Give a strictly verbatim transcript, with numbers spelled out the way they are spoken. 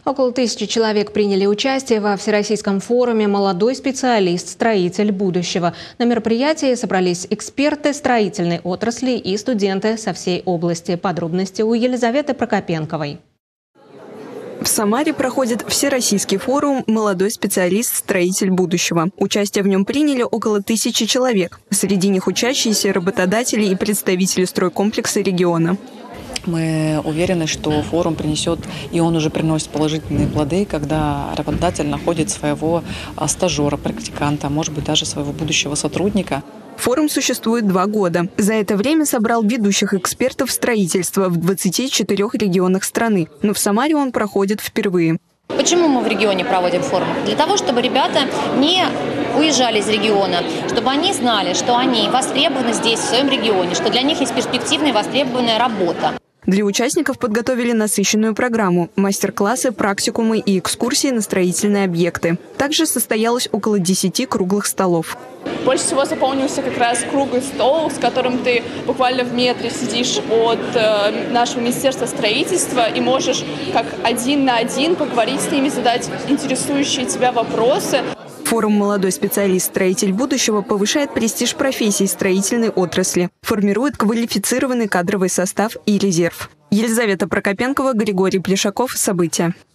Около тысячи человек приняли участие во Всероссийском форуме «Молодой специалист. Строитель будущего». На мероприятии собрались эксперты строительной отрасли и студенты со всей области. Подробности у Елизаветы Прокопенковой. В Самаре проходит Всероссийский форум «Молодой специалист. Строитель будущего». Участие в нем приняли около тысячи человек. Среди них учащиеся, работодатели и представители стройкомплекса региона. Мы уверены, что форум принесет, и он уже приносит положительные плоды, когда работодатель находит своего стажера, практиканта, может быть, даже своего будущего сотрудника. Форум существует два года. За это время собрал ведущих экспертов строительства в двадцати четырёх регионах страны. Но в Самаре он проходит впервые. Почему мы в регионе проводим форум? Для того, чтобы ребята не уезжали из региона, чтобы они знали, что они востребованы здесь, в своем регионе, что для них есть перспективная и востребованная работа. Для участников подготовили насыщенную программу – мастер-классы, практикумы и экскурсии на строительные объекты. Также состоялось около десяти круглых столов. Больше всего запомнился как раз круглый стол, с которым ты буквально в метре сидишь от э, нашего Министерства строительства и можешь как один на один поговорить с ними, задать интересующие тебя вопросы. Форум «Молодой специалист. Строитель будущего» повышает престиж профессий строительной отрасли, формирует квалифицированный кадровый состав и резерв. Елизавета Прокопенкова, Григорий Плешаков. События.